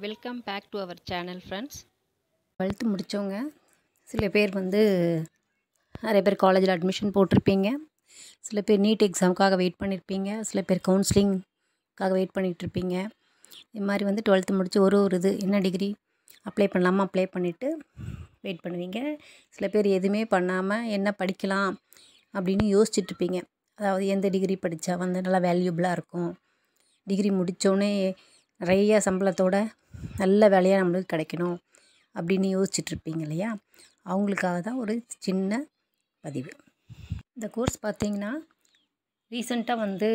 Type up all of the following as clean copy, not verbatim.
Welcome back to our channel friends. 12th முடித்தவங்க சில பேர் நிறைய பேர் காலேஜில் அட்மிஷன் போட்டிருப்பீங்க. சில பேர் நீட் எக்ஸாமுக்காக வெயிட் பண்ணியிருப்பீங்க. சில பேர் கவுன்சிலிங்காக வெயிட் பண்ணிகிட்ருப்பீங்க. இது மாதிரி 12th முடித்து ஒரு இது என்ன டிகிரி அப்ளை பண்ணலாமா அப்ளை பண்ணிவிட்டு வெயிட் பண்ணுவீங்க. சில பேர் எதுவுமே பண்ணாமல் என்ன படிக்கலாம் அப்படின்னு யோசிச்சுட்ருப்பீங்க. அதாவது எந்த டிகிரி படித்தா நல்லா வேல்யூபிளாக இருக்கும், டிகிரி முடித்தோடனே நிறைய சம்பளத்தோட நல்ல வேலையாக நம்மளுக்கு கிடைக்கணும் அப்படின்னு யோசிச்சுட்ருப்பீங்க இல்லையா? அவங்களுக்காக தான் ஒரு சின்ன பதிவு. இந்த கோர்ஸ் பார்த்திங்கன்னா ரீசெண்டாக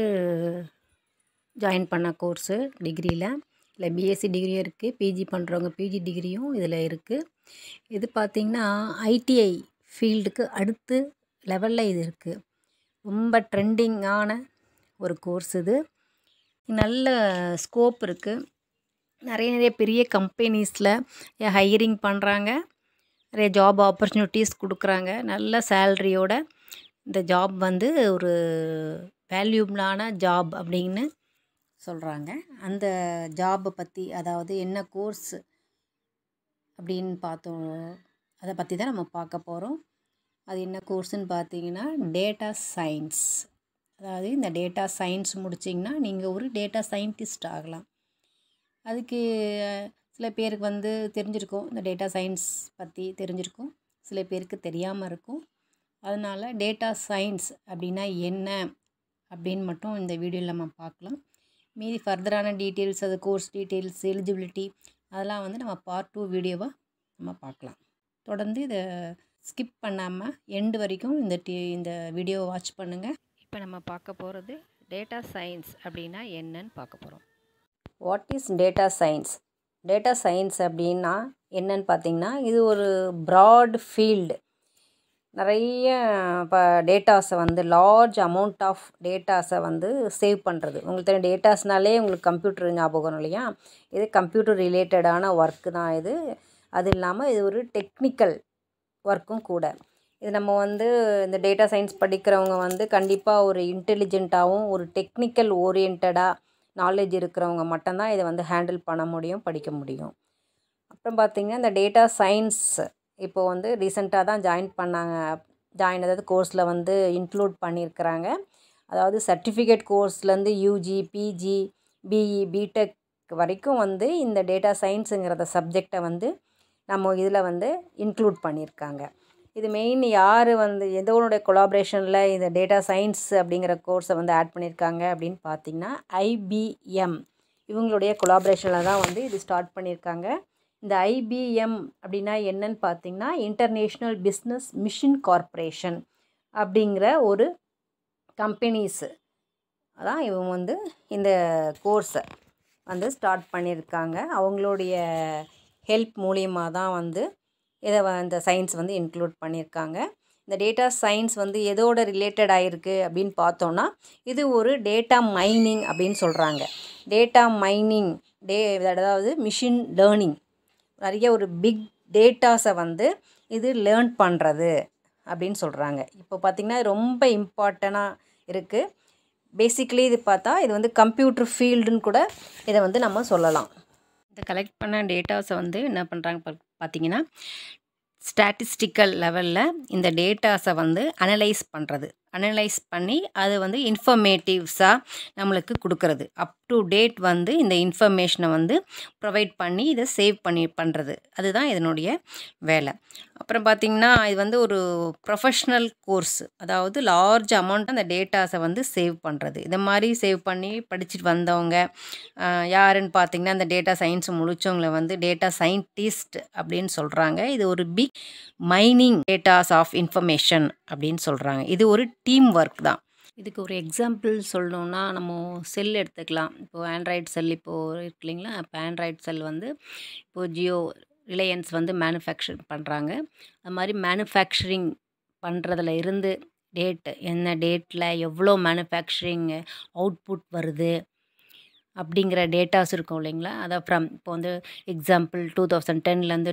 ஜாயின் பண்ண கோர்ஸு டிகிரியில். இல்லை பிஎஸ்சி டிகிரியும் இருக்குது, பிஜி பண்ணுறவங்க பிஜி டிகிரியும் இதில் இருக்குது. இது பார்த்திங்கன்னா ஐடிஐ ஃபீல்டுக்கு அடுத்து லெவலில் இது இருக்குது. ரொம்ப ட்ரெண்டிங்கான ஒரு கோர்ஸ் இது. நல்ல ஸ்கோப் இருக்குது. நிறைய பெரிய கம்பெனிஸில் ஹையரிங் பண்ணுறாங்க, நிறைய ஜாப் ஆப்பர்ச்சுனிட்டிஸ் கொடுக்குறாங்க. நல்ல சேல்ரியோட இந்த ஜாப் ஒரு வேல்யூபிளான ஜாப் அப்படின்னு சொல்கிறாங்க. அந்த ஜாப்பை பற்றி, அதாவது என்ன கோர்ஸ் அப்படின்னு பார்த்தோம், அதை பற்றி தான் நம்ம பார்க்க போகிறோம். அது என்ன கோர்ஸுன்னு பார்த்தீங்கன்னா டேட்டா சயின்ஸ். அதாவது இந்த டேட்டா சயின்ஸ் முடிச்சிங்கன்னா நீங்கள் ஒரு டேட்டா சயின்டிஸ்ட் ஆகலாம். அதுக்கு சில பேருக்கு தெரிஞ்சிருக்கும், இந்த டேட்டா சயின்ஸ் பற்றி தெரிஞ்சிருக்கும், சில பேருக்கு தெரியாமல் இருக்கும். அதனால் டேட்டா சயின்ஸ் அப்படின்னா என்ன அப்படின்னு மட்டும் இந்த வீடியோவில் நம்ம பார்க்கலாம். மீதி ஃபர்தரான டீட்டெயில்ஸ், அது கோர்ஸ் டீட்டெயில்ஸ், எலிஜிபிலிட்டி, அதெல்லாம் நம்ம பார்ட் 2 வீடியோவாக நம்ம பார்க்கலாம். தொடர்ந்து இதை ஸ்கிப் பண்ணாமல் எண்டு வரைக்கும் இந்த வீடியோவை வாட்ச் பண்ணுங்கள். இப்போ நம்ம பார்க்க போகிறது டேட்டா சயின்ஸ் அப்படின்னா என்னன்னு பார்க்க போகிறோம். What is data science? Data science அப்படின்னா என்னன்னு பார்த்தீங்கன்னா, இது ஒரு ப்ராட் ஃபீல்டு. நிறைய இப்போ டேட்டாஸை லார்ஜ் அமௌண்ட் ஆஃப் டேட்டாஸை சேவ் பண்ணுறது. உங்களுக்கு தெரியும், டேட்டாஸ்னாலே உங்களுக்கு கம்ப்யூட்டர் ஞாபகம் இல்லையா? இது கம்ப்யூட்டர் ரிலேட்டடான ஒர்க்கு தான் இது. அது இல்லாமல் இது ஒரு டெக்னிக்கல் ஒர்க்கும் கூட. இது நம்ம இந்த டேட்டா சயின்ஸ் படிக்கிறவங்க கண்டிப்பாக ஒரு இன்டெலிஜென்ட்டாகவும் ஒரு டெக்னிக்கல் ஓரியன்டாக நாலேஜ் இருக்கிறவங்க மட்டும்தான் இதை ஹேண்டில் பண்ண முடியும், படிக்க முடியும். அப்புறம் பார்த்திங்கன்னா இந்த டேட்டா சயின்ஸ் இப்போது ரீசெண்டாக தான் அதாவது கோர்ஸில் இன்க்ளூட் பண்ணியிருக்கிறாங்க. அதாவது சர்டிஃபிகேட் கோர்ஸ்லேருந்து யூஜி, பிஜி, பிஇ, B.Tech வரைக்கும் இந்த டேட்டா சயின்ஸுங்கிறத சப்ஜெக்டை நம்ம இதில் இன்க்ளூட் பண்ணியிருக்காங்க. இது மெயின் யார் எதோனுடைய கொலாபரேஷனில் இந்த டேட்டா சயின்ஸ் அப்படிங்கிற கோர்ஸை ஆட் பண்ணியிருக்காங்க அப்படின்னு பார்த்திங்கன்னா IBM இவங்களுடைய கொலாபரேஷனில் தான் இது ஸ்டார்ட் பண்ணியிருக்காங்க. இந்த IBM அப்படின்னா என்னன்னு பார்த்திங்கன்னா இன்டர்நேஷ்னல் பிஸ்னஸ் மிஷன் கார்ப்பரேஷன் அப்படிங்கிற ஒரு கம்பெனிஸு அதான் இவங்க இந்த கோர்ஸை ஸ்டார்ட் பண்ணியிருக்காங்க. அவங்களுடைய ஹெல்ப் மூலியமாக தான் இதை இந்த சயின்ஸ் இன்க்ளூட் பண்ணியிருக்காங்க. இந்த டேட்டா சயின்ஸ் எதோட ரிலேட்டட் ஆகிருக்கு அப்படின்னு பார்த்தோன்னா, இது ஒரு டேட்டா மைனிங் அப்படின்னு சொல்கிறாங்க. டேட்டா மைனிங் அதாவது மிஷின் லேர்னிங், நிறைய ஒரு பிக் டேட்டாஸை இது லேர்ன் பண்ணுறது அப்படின்னு சொல்கிறாங்க. இப்போ பார்த்திங்கன்னா ரொம்ப இம்பார்ட்டண்ட்டாக இருக்குது. பேசிக்கலி இது பார்த்தா இது கம்ப்யூட்டர் ஃபீல்டுன்னு கூட இதை நம்ம சொல்லலாம். இந்த கலெக்ட் பண்ண டேட்டாஸை என்ன பண்ணுறாங்க பார்த்தீங்கன்னா, ஸ்டாட்டிஸ்டிக்கல் லெவலில் இந்த டேட்டாஸை அனலைஸ் பண்ணி அது இன்ஃபர்மேட்டிவ்ஸாக நம்மளுக்கு கொடுக்கறது. அப் டு டேட் இந்த இன்ஃபர்மேஷனை ப்ரொவைட் பண்ணி இதை சேவ் பண்ணுறது, அதுதான் இதனுடைய வேலை. அப்புறம் பார்த்திங்கன்னா இது ஒரு ப்ரொஃபஷ்னல் கோர்ஸ். அதாவது லார்ஜ் அமௌண்ட் அந்த டேட்டாஸை சேவ் பண்ணுறது. இதை மாதிரி சேவ் பண்ணி படிச்சுட்டு வந்தவங்க யாருன்னு பார்த்திங்கன்னா, அந்த டேட்டா சயின்ஸ் முடித்தவங்களை டேட்டா சயின்டிஸ்ட் அப்படின்னு சொல்கிறாங்க. இது ஒரு big mining datas of information அப்படின்னு சொல்கிறாங்க. இது ஒரு டீம் ஒர்க் தான். இதுக்கு ஒரு எக்ஸாம்பிள் சொல்லணுன்னா நம்ம செல் எடுத்துக்கலாம். இப்போது ஆண்ட்ராய்டு செல் இப்போது இருக்கு இல்லைங்களா? இப்போ ஆண்ட்ராய்டு செல் இப்போது ஜியோ, ரிலையன்ஸ் மேனுஃபேக்சர் பண்ணுறாங்க. அது மாதிரி மேனுஃபேக்சரிங் பண்ணுறதுல இருந்து என்ன டேட்டில் எவ்வளோ மேனுஃபேக்சரிங் அவுட்புட் வருது அப்படிங்கிற டேட்டாஸ் இருக்கும் இல்லைங்களா? அதை இப்போ எக்ஸாம்பிள் 2010லேருந்து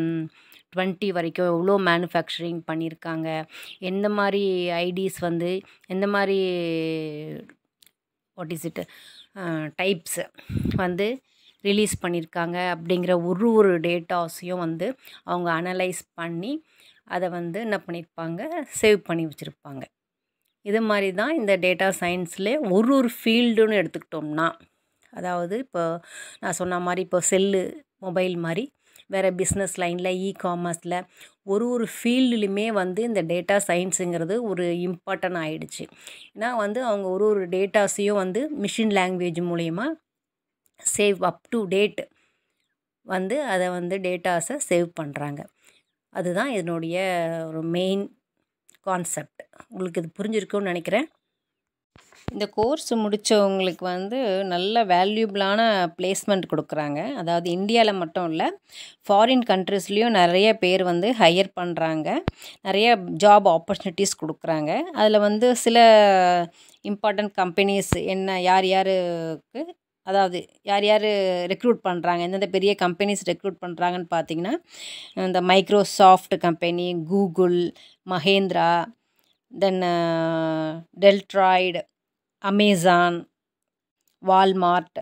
2020 வரைக்கும் எவ்வளோ மேனுஃபேக்சரிங் பண்ணியிருக்காங்க, எந்த மாதிரி ஐடிஸ் எந்த மாதிரி what is it types release பண்ணியிருக்காங்க அப்படிங்கிற ஒரு டேட்டாஸையும் வந்து அவங்க அனலைஸ் பண்ணி அதை வந்து என்ன பண்ணியிருப்பாங்க, சேவ் பண்ணி வச்சுருப்பாங்க. இது மாதிரி தான் இந்த டேட்டா சயின்ஸ்லே ஒரு ஃபீல்டுன்னு எடுத்துக்கிட்டோம்னா, அதாவது இப்போ நான் சொன்ன மாதிரி இப்போ செல்லு மொபைல் மாதிரி வேறு பிஸ்னஸ் லைனில் காமர்ஸில் ஒரு ஃபீல்டுலையுமே வந்து இந்த டேட்டா சயின்ஸுங்கிறது ஒரு இம்பார்ட்டன்ட் ஆகிடுச்சு. ஏன்னா வந்து அவங்க ஒரு டேட்டாஸையும் வந்து மிஷின் லாங்குவேஜ் மூலயமா சேவ் அப் டு டேட் வந்து அதை வந்து டேட்டாஸை சேவ் பண்ணுறாங்க. அதுதான் இதனுடைய ஒரு மெயின் கான்செப்ட். உங்களுக்கு இது புரிஞ்சிருக்கும்னு நினைக்கிறேன். இந்த கோர்ஸ் முடித்தவங்களுக்கு வந்து நல்ல வேல்யூபிளான பிளேஸ்மெண்ட் கொடுக்குறாங்க. அதாவது இந்தியாவில் மட்டும் இல்லை, ஃபாரின் கண்ட்ரீஸ்லேயும் நிறைய பேர் வந்து ஹையர் பண்ணுறாங்க. நிறைய ஜாப் ஆப்பர்ச்சுனிட்டிஸ் கொடுக்குறாங்க. அதில் வந்து சில இம்பார்ட்டண்ட் கம்பெனிஸ் யார் யாருக்கு, அதாவது யார் யார் ரெக்ரூட் பண்ணுறாங்க, எந்தெந்த பெரிய கம்பெனிஸ் ரெக்ரூட் பண்ணுறாங்கன்னு பார்த்தீங்கன்னா, இந்த Microsoft company, Google, Mahindra, then டெல்ட்ராய்டு, அமேசான், வால்மார்ட்,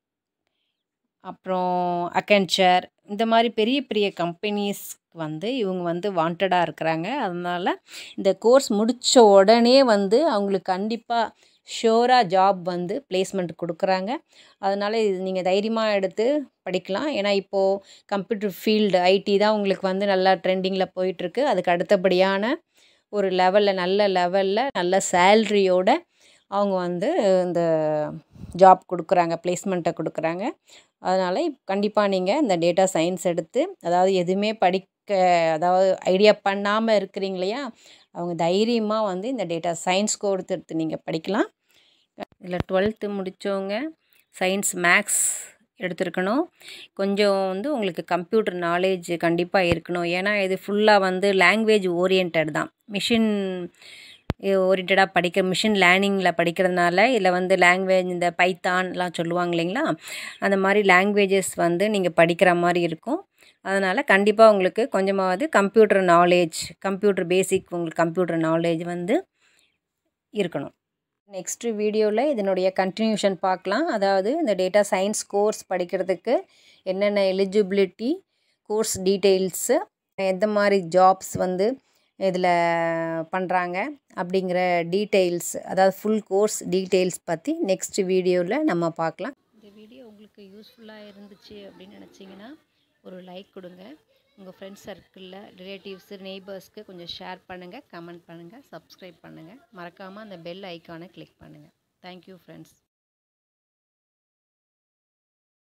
அப்புறம் அக்கென்ச்சர், இந்த மாதிரி பெரிய பெரிய கம்பெனிஸ்க்கு வந்து இவங்க வந்து வாண்டடாக இருக்கிறாங்க. அதனால் இந்த கோர்ஸ் முடித்த உடனே வந்து அவங்களுக்கு கண்டிப்பாக ஷூராக ஜாப் வந்து பிளேஸ்மெண்ட் கொடுக்குறாங்க. அதனால் இது நீங்கள் தைரியமாக எடுத்து படிக்கலாம். ஏன்னா இப்போது கம்ப்யூட்டர் ஃபீல்டு ஐடி தான் உங்களுக்கு வந்து நல்லா ட்ரெண்டிங்கில் போயிட்டுருக்கு. அதுக்கு அடுத்தபடியான ஒரு நல்ல லெவலில் நல்ல சேல்ரியோட அவங்க வந்து இந்த ஜாப் கொடுக்குறாங்க, பிளேஸ்மெண்ட்டை கொடுக்குறாங்க. அதனால் கண்டிப்பாக நீங்கள் இந்த டேட்டா சயின்ஸ் எடுத்து, அதாவது எதுவுமே அதாவது ஐடியா பண்ணாமல் இருக்கிறீங்க இல்லையா, அவங்க தைரியமாக வந்து இந்த டேட்டா சயின்ஸ் கோர்ஸ் எடுத்து நீங்கள் படிக்கலாம். இதில் 12th முடித்தவங்க சயின்ஸ் மேக்ஸ் எடுத்துருக்கணும். கொஞ்சம் வந்து உங்களுக்கு கம்ப்யூட்டர் நாலேஜ் கண்டிப்பாக இருக்கணும். ஏன்னா இது ஃபுல்லாக வந்து லாங்குவேஜ் ஓரியன்டட் தான். மிஷின் ஓரியன்டாக மிஷின் லேர்னிங்கில் படிக்கிறதுனால இதில் வந்து லாங்குவேஜ் இந்த பைத்தான்லாம் சொல்லுவாங்க இல்லைங்களா, அந்த மாதிரி லாங்குவேஜஸ் வந்து நீங்கள் படிக்கிற மாதிரி இருக்கும். அதனால் கண்டிப்பாக உங்களுக்கு கொஞ்சமாவது கம்ப்யூட்டர் பேசிக் உங்களுக்கு கம்ப்யூட்டர் நாலேஜ் வந்து இருக்கணும். நெக்ஸ்ட்டு வீடியோவில் இதனுடைய கண்டினியூஷன் பார்க்கலாம். அதாவது இந்த டேட்டா சயின்ஸ் கோர்ஸ் படிக்கிறதுக்கு என்னென்ன எலிஜிபிலிட்டி, கோர்ஸ் டீட்டெயில்ஸு, எந்த மாதிரி ஜாப்ஸ் வந்து இதில் பண்ணுறாங்க அப்படிங்கிற டீட்டெயில்ஸ், அதாவது ஃபுல் கோர்ஸ் டீட்டெயில்ஸ் பற்றி நெக்ஸ்ட் வீடியோவில் நம்ம பார்க்கலாம். இந்த வீடியோ உங்களுக்கு யூஸ்ஃபுல்லாக இருந்துச்சு அப்படின்னு நினச்சிங்கன்னா ஒரு லைக் கொடுங்க. உங்கள் ஃப்ரெண்ட்ஸ் சர்க்கிளில், ரிலேட்டிவ்ஸு, நெய்பர்ஸ்க்கு கொஞ்சம் ஷேர் பண்ணுங்கள், கமெண்ட் பண்ணுங்கள், சப்ஸ்கிரைப் பண்ணுங்கள். மறக்காமல் அந்த பெல் ஐக்கானை கிளிக் பண்ணுங்கள். Thank you friends.